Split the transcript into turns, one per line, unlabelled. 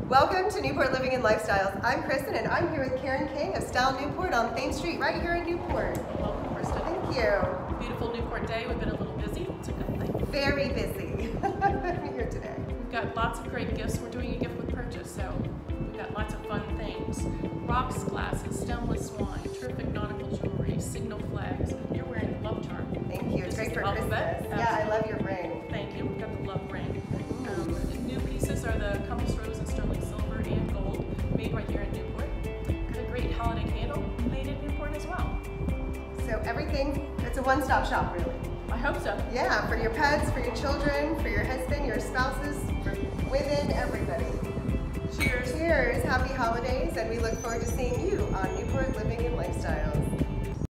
Welcome to Newport Living and Lifestyles. I'm Kristen and I'm here with Karen King of Style Newport on Thames Street right here in Newport.
Welcome, Kristen.
Thank you.
Beautiful Newport day. We've been a little busy. It's a good thing.
Very busy here today.
We've got lots of great gifts. We're doing a gift with purchase, so we've got lots of fun things. Rocks, glasses, stemless wine, terrific nautical jewelry, signal flags. You're wearing the love charm.
Thank you. It's great for Christmas. Yeah, I love your ring.
Thank you. We've got the love ring. The new pieces are the compass rose and sterling silver and gold, made right here in Newport. Got a great holiday candle made in Newport as well.
So everything, it's a one-stop shop really.
I hope so.
Yeah, for your pets, for your children, for your husband, your spouses, for women, everybody.
Cheers.
Cheers. Happy holidays, and we look forward to seeing you on Newport Living and Lifestyles.